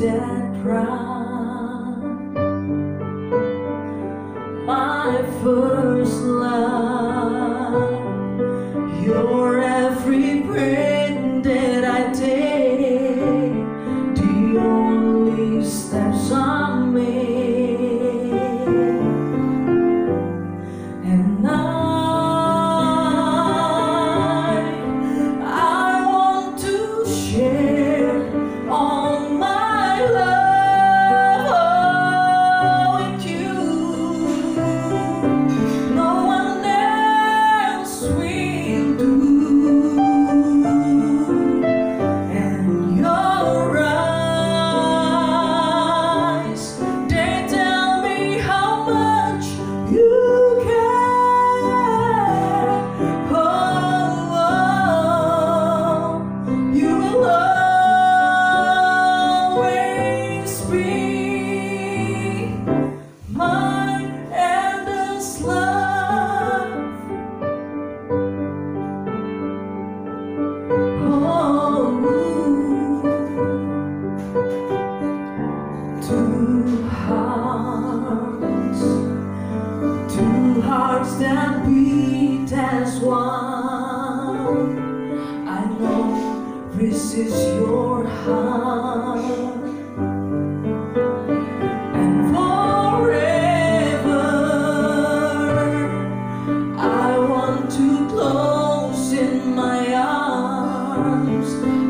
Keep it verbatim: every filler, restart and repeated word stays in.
that crown, my first love. You're every breath that I take, the only steps I make, and I I want to share all my love with you. No one else will do. And your eyes, they tell me how much you care. Oh, oh, you will always be my endless love. Oh, two hearts, two hearts that beat as one. I know this is your heart, and forever I want to close in my arms.